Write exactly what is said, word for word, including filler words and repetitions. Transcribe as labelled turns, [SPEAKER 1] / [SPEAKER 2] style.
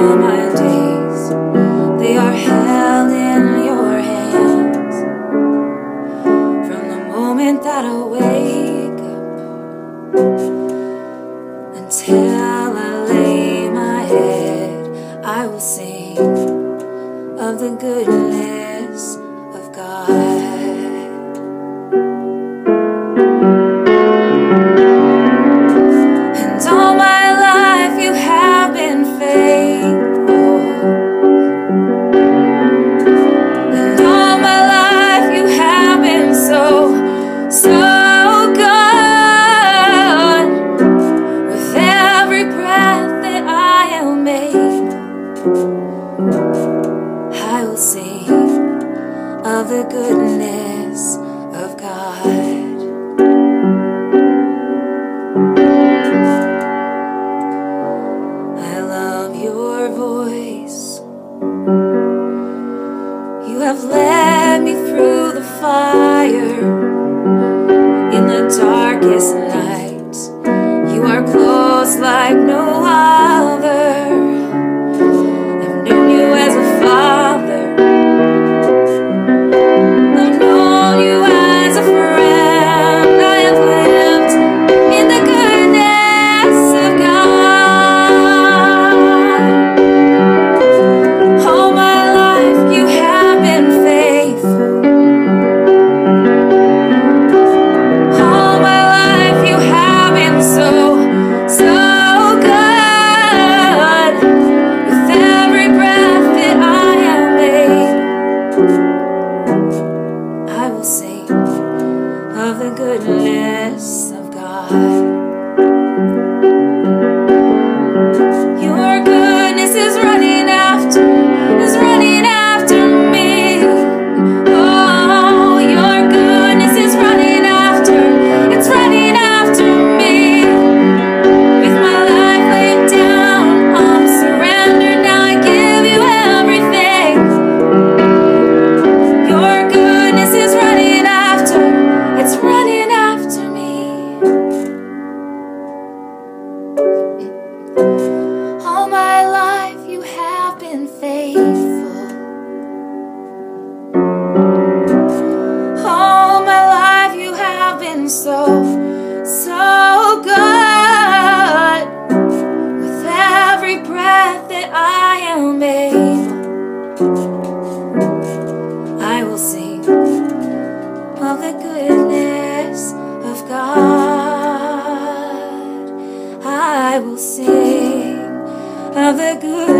[SPEAKER 1] all my days, they are held in your hands. From the moment that I wake up until I lay my head, I will sing of the goodness of God. I will sing of the goodness of God. I love your voice. You have led me through the fire. In the darkest night, you are close like no other. I will sing of the goodness of God. Your goodness is running after, is running after me. Oh, your goodness is running after, it's running after me. With my life laid down, I'm surrendered, now I give you everything. Your goodness is running after, it's running after me. All my life you have been faithful. All my life you have been so, so good. With every breath that I am able, I will sing of the goodness of God. I will sing of the goodness